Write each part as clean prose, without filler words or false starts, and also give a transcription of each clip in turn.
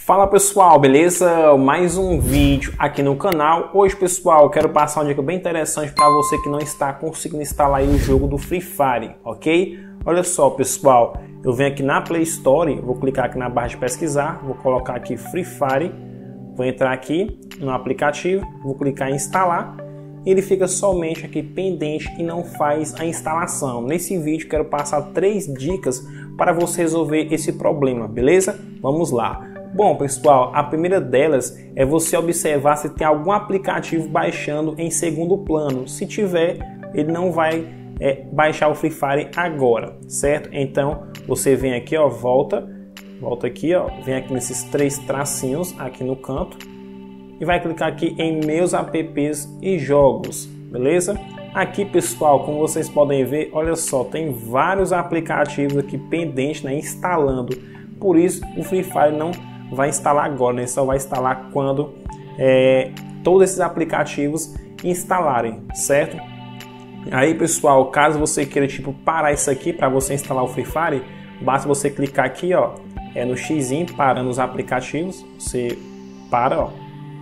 Fala pessoal, beleza? Mais um vídeo aqui no canal. Hoje pessoal, eu quero passar uma dica bem interessante para você que não está conseguindo instalar aí o jogo do Free Fire, ok? Olha só pessoal, eu venho aqui na Play Store, vou clicar aqui na barra de pesquisar, vou colocar aqui Free Fire, vou entrar aqui no aplicativo, vou clicar em instalar e ele fica somente aqui pendente e não faz a instalação. Nesse vídeo quero passar 3 dicas para você resolver esse problema, beleza? Vamos lá. Bom pessoal, a primeira delas é você observar se tem algum aplicativo baixando em segundo plano. Se tiver, ele não vai baixar o Free Fire agora, certo? Então você vem aqui, ó, volta aqui, ó, vem aqui nesses 3 tracinhos aqui no canto e vai clicar aqui em meus apps e jogos, beleza? Aqui pessoal, como vocês podem ver, olha só, tem vários aplicativos aqui pendentes, né, instalando. Por isso o Free Fire não vai instalar agora, né? Só vai instalar quando todos esses aplicativos instalarem, certo? Aí pessoal, caso você queira parar isso aqui para você instalar o Free Fire, basta você clicar aqui, ó, no xizinho parando os aplicativos, você para, ó,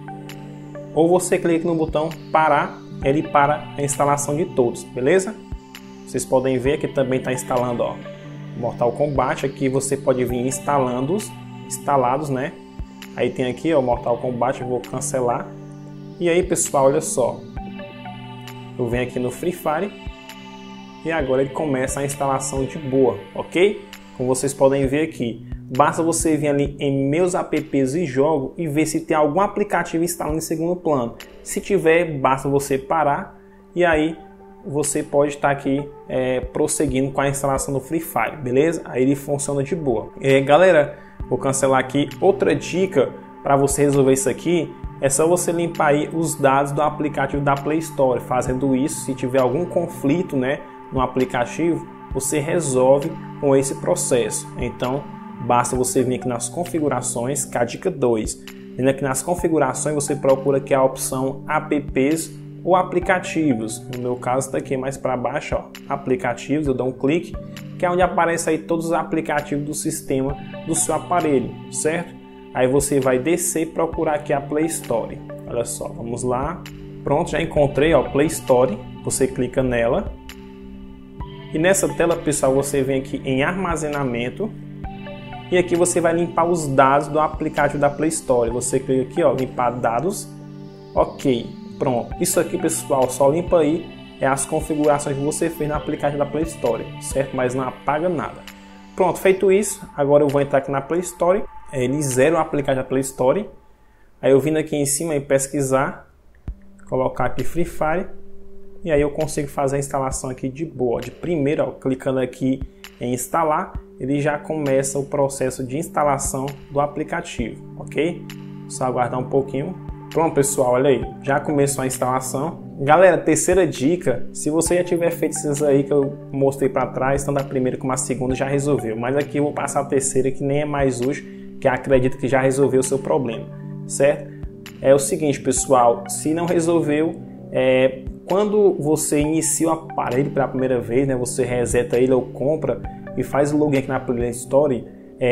ou você clica no botão parar, ele para a instalação de todos, beleza? Vocês podem ver que também está instalando, ó, Mortal Kombat. Aqui você pode vir instalados, né? Aí tem aqui, ó, Mortal Kombat, eu vou cancelar. E aí pessoal, olha só, eu venho aqui no Free Fire e agora ele começa a instalação de boa, ok? Como vocês podem ver aqui, basta você vir ali em meus apps e jogo e ver se tem algum aplicativo instalado em segundo plano. Se tiver, basta você parar e aí você pode estar aqui prosseguindo com a instalação do Free Fire, beleza? Aí ele funciona de boa. Galera, vou cancelar aqui. Outra dica para você resolver isso aqui é só você limpar aí os dados do aplicativo da Play Store. Fazendo isso, se tiver algum conflito, né, no aplicativo, você resolve com esse processo. Então basta você vir aqui nas configurações, que é a dica 2. Vindo aqui nas configurações, você procura aqui a opção apps ou aplicativos. No meu caso está aqui mais para baixo, ó, aplicativos. Eu dou um clique, que é onde aparece aí todos os aplicativos do sistema do seu aparelho, certo? Aí você vai descer e procurar aqui a Play Store. Olha só, vamos lá. Pronto, já encontrei, ó, Play Store. Você clica nela. E nessa tela, pessoal, você vem aqui em armazenamento. E aqui você vai limpar os dados do aplicativo da Play Store. Você clica aqui, ó, limpar dados. Ok, pronto. Isso aqui, pessoal, só limpa aí as configurações que você fez no aplicativo da Play Store, certo? Mas não apaga nada. Pronto, feito isso, agora eu vou entrar aqui na Play Store. Ele zera o aplicativo da Play Store. Aí eu vindo aqui em cima e pesquisar, colocar aqui Free Fire. E aí eu consigo fazer a instalação aqui de boa. De primeira, ó, clicando aqui em instalar, ele já começa o processo de instalação do aplicativo, ok? Só aguardar um pouquinho. Pronto pessoal, olha aí, já começou a instalação. Galera, terceira dica, se você já tiver feito esses aí que eu mostrei para trás, tanto a primeira como a segunda já resolveu. Mas aqui eu vou passar a terceira, que nem é mais útil, que acredito que já resolveu o seu problema, certo? É o seguinte pessoal, se não resolveu, quando você inicia o aparelho pela primeira vez, né, você reseta ele ou compra e faz o login aqui na Play Store,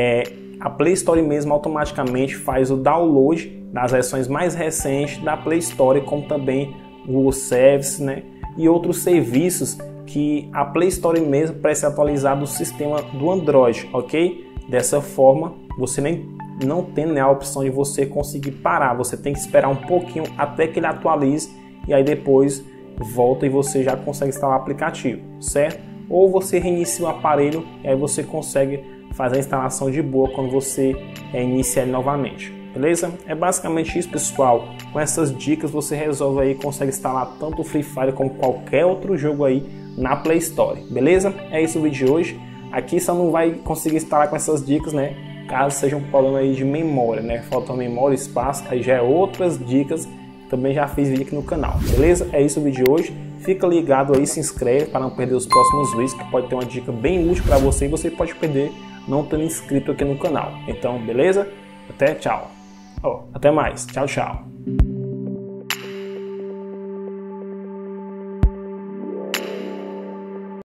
a Play Store mesmo automaticamente faz o download das versões mais recentes da Play Store, como também o Google Service, né, e outros serviços que a Play Store mesmo precisa atualizar do sistema do Android, ok? Dessa forma, você não tem, né, a opção de você conseguir parar, você tem que esperar um pouquinho até que ele atualize e aí depois volta e você já consegue instalar o aplicativo, certo? Ou você reinicia o aparelho e aí você consegue fazer a instalação de boa quando você inicia ele novamente, beleza? É basicamente isso pessoal. Com essas dicas você resolve aí, consegue instalar tanto o Free Fire como qualquer outro jogo aí na Play Store, beleza? É isso o vídeo de hoje. Aqui só não vai conseguir instalar com essas dicas, né, caso seja um problema aí de memória, né, falta memória, espaço, aí já é outras dicas. Também já fiz vídeo aqui no canal, beleza? É isso o vídeo de hoje. Fica ligado aí, se inscreve para não perder os próximos vídeos, que pode ter uma dica bem útil para você e você pode perder não estando inscrito aqui no canal. Então, beleza? Até tchau. Até mais. Tchau, tchau.